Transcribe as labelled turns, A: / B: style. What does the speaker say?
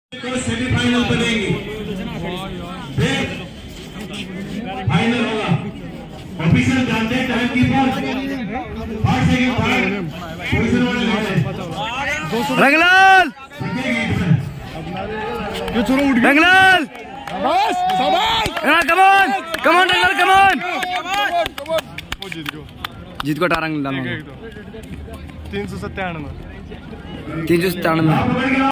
A: तो सेमीफाइनल बनेगी, फिर फाइनल होगा। ऑफिशियल जानते हैं टाइम कीपर 5 सेकंड बाद पोजीशन वाले लेते हैं।
B: Ranglal Ranglal come on come on Ranglal come on. जीत को 18 रंगलाल 397